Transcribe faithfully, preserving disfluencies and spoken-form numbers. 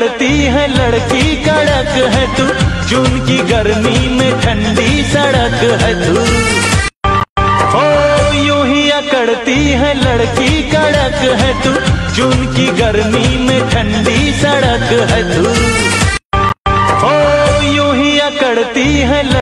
अकड़ती है लड़की कड़क है तू, जून की गर्मी में ठंडी सड़क है तू। ओ यूं ही अकड़ती है लड़की कड़क है तू, जून की गर्मी में ठंडी सड़क है तू। ओ यूं ही अकड़ती है